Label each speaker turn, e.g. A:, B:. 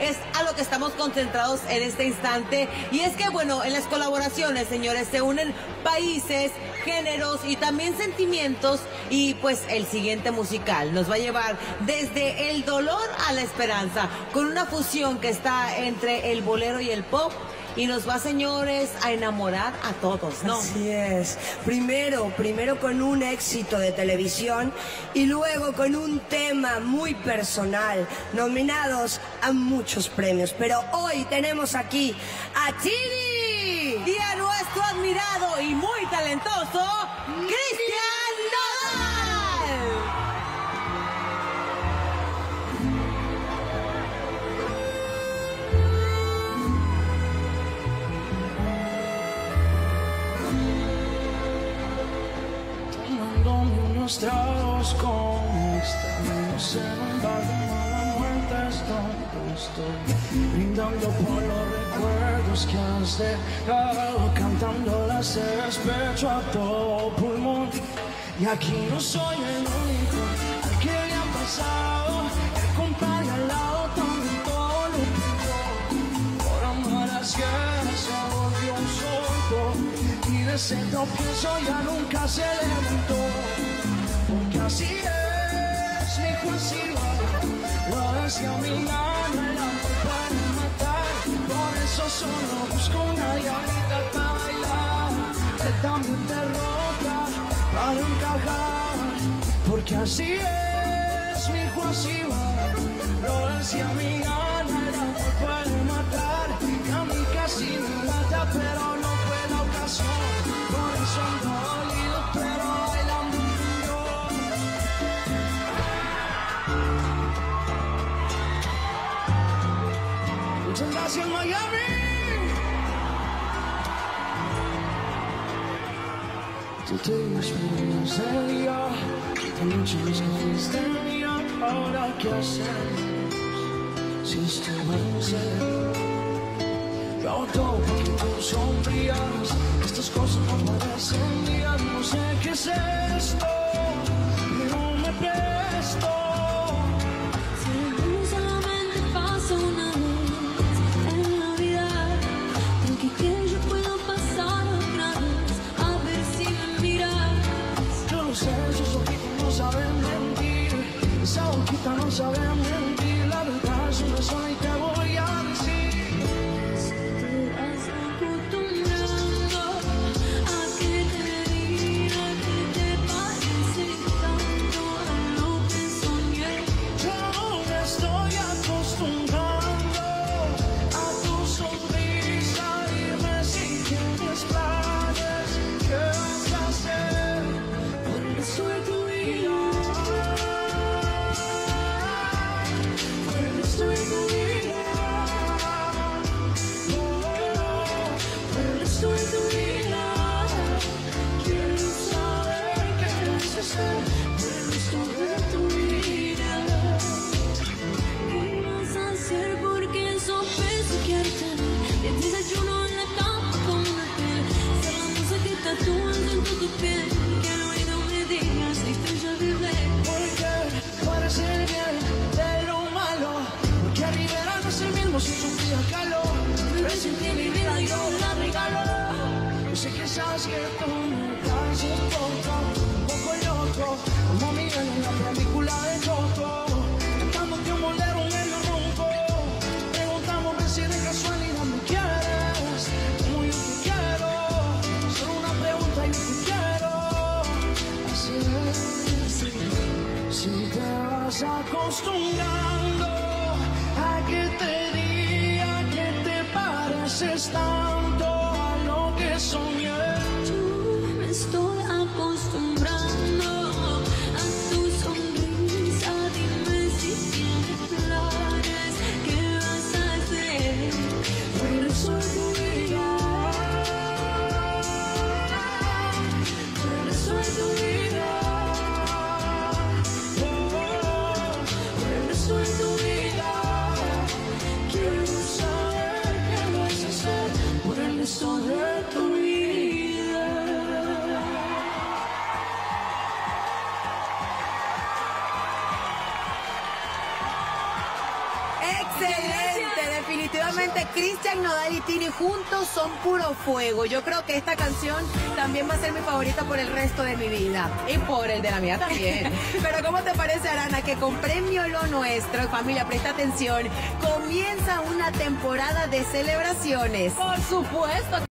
A: es a lo que estamos concentrados en este instante. Y es que, bueno, en las colaboraciones, señores, se unen países, géneros y también sentimientos. Y pues el siguiente musical nos va a llevar desde el dolor a la esperanza, con una fusión que está entre el bolero y el pop. Y nos va, señores, a enamorar a todos, ¿no?
B: Así es. Primero con un éxito de televisión y luego con un tema muy personal, nominados a muchos premios. Pero hoy tenemos aquí a Chini
A: y a nuestro admirado y muy talentoso Cristian Nodal.
C: Unos tragos con estamos en un bar de mala muerte, estoy brindando por los recuerdos que has dejado, cantando las de despecho a todo pulmón. Y aquí no soy el único al que le ha pasado, el compadre al lado también todo lo pidió. Por amar a ciegas se volvió un solto y de ese tropiezo ya nunca se levantó. Porque así es, mi hijo, así va. Lo decía mi mamá, el amor para matar. Por eso solo busco una diablita para bailar, que también te roca para encajar. Porque así es, mi hijo, así va. Lo decía mi mamá, el amor para matar. Y a mí casi me mata, pero no fue la ocasión. Por eso ando dolido, pero bailando. Muchas gracias, Miami. Tú te imaginas el día, esta noche nos fuiste mía. Ahora qué hacemos si esto va en serio. Yo hago todo para que tú sonrías. Estas cosas no parecen días. No sé qué es esto, pero me presto. Esa boquita no sabe mentir, la verdad es una sola y te voy a decir. Te vas acostumbrando a que te diga que te parece tanto a lo que soñé. Yo me estoy acostumbrando a tu sonrisa, dime si tienes planes, ¿qué vas a hacer? Por el resto de tu vida. Si sufría calor, pero sentí mi vida y yo la regalo. Yo sé que sabes que tú me das un poco loco, como Miguel en la película de Coco, cantándote un bolero medio ronco. Preguntamos si de casualidad me quieres, como yo te quiero. Solo una pregunta y yo te quiero. Así es, si te vas acostumbrando a que te pareces tanto a lo que soñé. Yo me estoy acostumbrando a tu sonrisa. Dime si tienes planes, ¿qué vas a hacer? Por el resto de tu vida. Por el resto de tu vida. Por el resto de tu vida. Quiero saber qué vas a hacer por el resto de tu vida.
D: Definitivamente Cristian Nodal y Tini juntos son puro fuego. Yo creo que esta canción también va a ser mi favorita por el resto de mi vida.
A: Y por el de la mía también.
D: Pero ¿cómo te parece, Arana, que con Premio Lo Nuestro, familia, presta atención, comienza una temporada de celebraciones?
A: Por supuesto.